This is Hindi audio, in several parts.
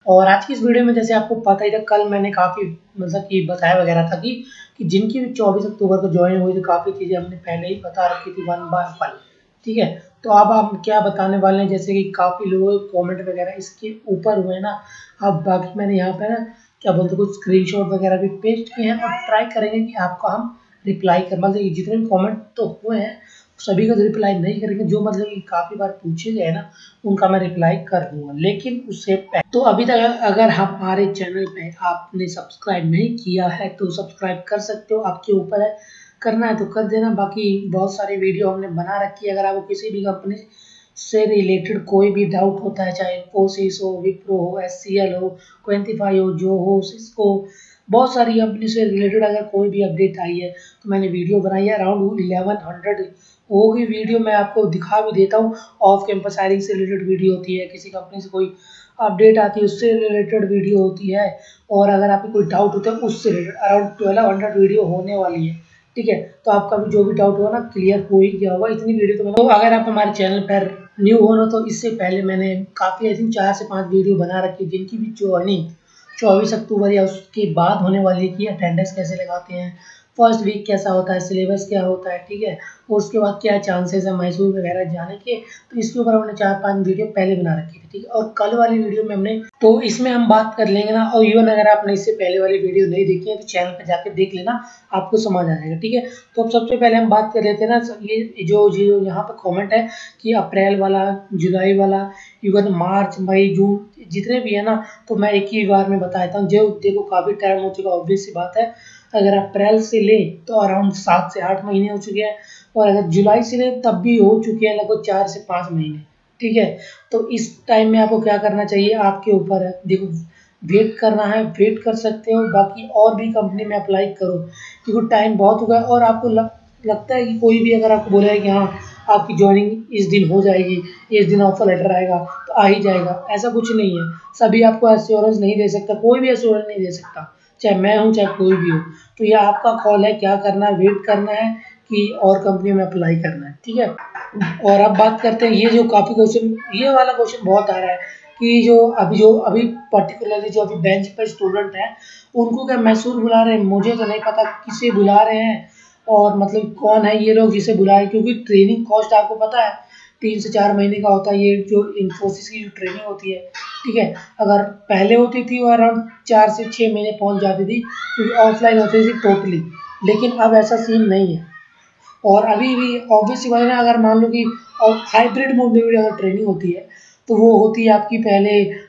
और आज की इस वीडियो में जैसे आपको पता ही था, कल मैंने काफ़ी मतलब कि बताया वगैरह था कि जिनकी भी 24 अक्टूबर को ज्वाइन हुई थी, काफ़ी चीज़ें हमने पहले ही बता रखी थी वन बाय वन। ठीक है, तो अब हम क्या बताने वाले हैं, जैसे कि काफ़ी लोगों के कॉमेंट वगैरह इसके ऊपर हुए ना। अब बाकी मैंने यहाँ पे ना क्या बोलते कुछ स्क्रीनशॉट वगैरह भी पेस्ट किए हैं और ट्राई करेंगे कि आपको हम रिप्लाई कर, मतलब जितने भी कमेंट तो हुए हैं सभी का तो रिप्लाई नहीं करेंगे, जो मतलब कि काफ़ी बार पूछे गए ना उनका मैं रिप्लाई कर दूंगा। लेकिन उससे तो अभी तक अगर हमारे चैनल पे आपने सब्सक्राइब नहीं किया है तो सब्सक्राइब कर सकते हो, आपके ऊपर है, करना है तो कर देना। बाकी बहुत सारी वीडियो हमने बना रखी है, अगर आपको किसी भी कंपनी से रिलेटेड कोई भी डाउट होता है, चाहे इन्फोसिस हो, विप्रो हो, SCL हो, क्वेंटिफाई हो, जो हो, सिस्को, बहुत सारी कंपनी से रिलेटेड अगर कोई भी अपडेट आई है तो मैंने वीडियो बनाई है। अराउंड 1100 होगी वीडियो, मैं आपको दिखा भी देता हूँ। ऑफ कैंपस हायरिंग से रिलेटेड वीडियो होती है, किसी कंपनी से कोई अपडेट आती है उससे रिलेटेड वीडियो होती है, और अगर आपको कोई डाउट होता है उससे रिलेटेड अराउंड 1200 वीडियो होने वाली है। ठीक है, तो आपका भी जो भी डाउट होगा ना क्लियर हो ही गया होगा, इतनी वीडियो तो अगर आप हमारे चैनल पर न्यू हो ना तो इससे पहले मैंने काफ़ी आई थिंक 4 से 5 वीडियो बना रखी, जिनकी भी ज्वाइनिंग 24 अक्टूबर या उसके बाद होने वाली है, कि अटेंडेंस कैसे लगाते हैं, फर्स्ट वीक कैसा होता है, सिलेबस क्या होता है, ठीक है, और उसके बाद क्या चांसेस है मैसूर वगैरह जाने के। तो इसके ऊपर हमने 4-5 वीडियो पहले बना रखी थी। ठीक है, और कल वाली वीडियो में हमने तो इसमें हम बात कर लेंगे ना, और इवन अगर आपने इससे पहले वाली वीडियो नहीं देखी है तो चैनल पर जाकर देख लेना, आपको समझ आ जाएगा। ठीक है, तो अब सबसे पहले हम बात कर लेते हैं ना, ये जो यहाँ पे कॉमेंट है कि अप्रैल वाला, जुलाई वाला, इवन मार्च, मई, जून जितने भी है ना, तो मैं एक ही बार में बता देता हूँ। जो देखो काफ़ी टाइम हो चुका, ऑब्वियस सी बात है, अगर अप्रैल से लें तो अराउंड 7 से 8 महीने हो चुके हैं, और अगर जुलाई से लें तब भी हो चुके हैं लगभग 4 से 5 महीने। ठीक है, तो इस टाइम में आपको क्या करना चाहिए, आपके ऊपर है। देखो, वेट करना है, वेट कर सकते हो, बाकी और भी कंपनी में अप्लाई करो, क्योंकि टाइम बहुत हो गया। और आपको लगता है कि कोई भी अगर आपको बोला है कि हाँ आपकी ज्वाइनिंग इस दिन हो जाएगी, इस दिन ऑफर लेटर आएगा, तो आ ही जाएगा, ऐसा कुछ नहीं है। सभी आपको एश्योरेंस नहीं दे सकता, कोई भी एश्योरेंस नहीं दे सकता, चाहे मैं हूँ चाहे कोई भी हो। तो ये आपका कॉल है, क्या करना है, वेट करना है कि और कंपनियों में अप्लाई करना है। ठीक है, और अब बात करते हैं, ये जो काफ़ी क्वेश्चन, ये वाला क्वेश्चन बहुत आ रहा है कि जो अभी पर्टिकुलरली जो अभी बेंच पर स्टूडेंट हैं उनको क्या मैसूर बुला रहे हैं, मुझे तो नहीं पता किसे बुला रहे हैं, और मतलब कौन है ये लोग जिसे बुला रहे हैं, क्योंकि ट्रेनिंग कॉस्ट आपको पता है 3 से 4 महीने का होता है, ये जो इन्फोसिस की जो ट्रेनिंग होती है। ठीक है, अगर पहले होती थी वो अराउंड 4 से 6 महीने पहुंच जाती थी, क्योंकि ऑफलाइन होती थी टोटली, लेकिन अब ऐसा सीन नहीं है। और अभी भी ऑब्वियसली बात है ना, अगर मान लो कि हाइब्रिड मोड में भी अगर ट्रेनिंग होती है तो वो होती है आपकी पहले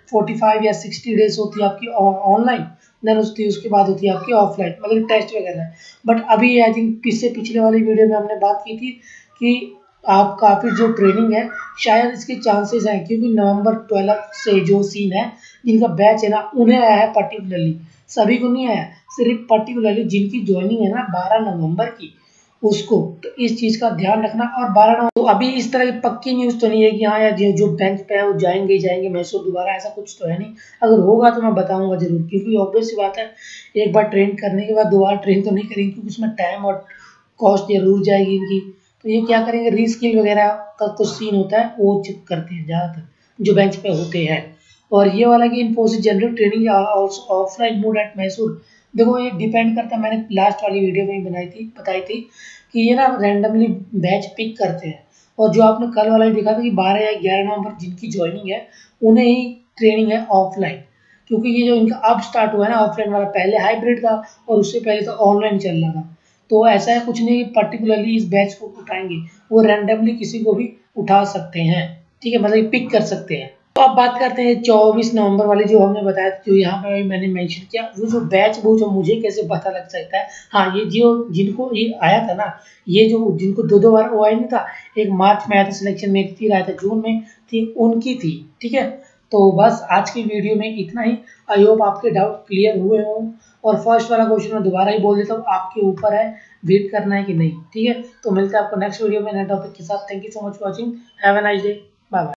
45 या 60 डेज होती है आपकी ऑनलाइन, देन उसके बाद होती है आपकी ऑफलाइन, मतलब टेस्ट वगैरह। बट अभी आई थिंक इससे पिछले वाली वीडियो में हमने बात की थी कि आप काफ़ी जो ट्रेनिंग है शायद इसके चांसेस हैं, क्योंकि नवंबर 12 से जो सीन है, जिनका बैच है ना उन्हें आया है पर्टिकुलरली, सभी को नहीं आया, सिर्फ पर्टिकुलरली जिनकी ज्वाइनिंग है ना 12 नवंबर की उसको। तो इस चीज़ का ध्यान रखना। और 12 नवंबर तो अभी इस तरह की पक्की न्यूज़ तो नहीं है कि हाँ यार जो बेंच पे है वो जाएंगे ही जाएंगे मैसूर दोबारा, ऐसा कुछ तो है नहीं। अगर होगा तो मैं बताऊंगा जरूर, क्योंकि ऑब्वियस सी बात है, एक बार ट्रेन करने के बाद दोबारा ट्रेन तो नहीं करेंगे, क्योंकि उसमें टाइम और कॉस्ट जरूर जाएगी इनकी। तो ये क्या करेंगे, रीस्किल वगैरह का तो सीन होता है, वो चेक करते हैं ज़्यादातर जो बेंच पे होते हैं। और ये वाला कि Infosys general training offline mode at Mysore, देखो ये डिपेंड करता है, मैंने लास्ट वाली वीडियो में ही बताई थी कि ये ना रैंडमली बैच पिक करते हैं। और जो आपने कल वाला ही देखा था कि 12 या 11 नवंबर जिनकी ज्वाइनिंग है उन्हें ही ट्रेनिंग है ऑफलाइन, क्योंकि ये जो इनका अब स्टार्ट हुआ है ना ऑफलाइन वाला, पहले हाइब्रिड था और उससे पहले तो ऑनलाइन चल रहा था। तो ऐसा है कुछ नहीं पर्टिकुलरली इस बैच को उठाएंगे, वो रैंडमली किसी को भी उठा सकते हैं। ठीक है, मतलब पिक कर सकते हैं। तो अब बात करते हैं 24 नवंबर वाली, जो हमने बताया, जो यहाँ पे मैंने मेंशन किया, वो जो बैच, वो जो मुझे कैसे पता लग सकता है, हाँ ये जो जिनको ये आया था ना, ये जो जिनको दो बार वो आया नहीं था, एक मार्च में आया था सिलेक्शन में, फिर आया था जून में, थी उनकी थी। ठीक है, तो बस आज की वीडियो में इतना ही। आई होप आपके डाउट क्लियर हुए हों। और फर्स्ट वाला क्वेश्चन मैं दोबारा ही बोल देता हूँ, आपके ऊपर है वेट करना है कि नहीं। ठीक है, तो मिलते हैं आपको नेक्स्ट वीडियो में नए टॉपिक के साथ। Thank you so much for watching, have a nice day, bye bye.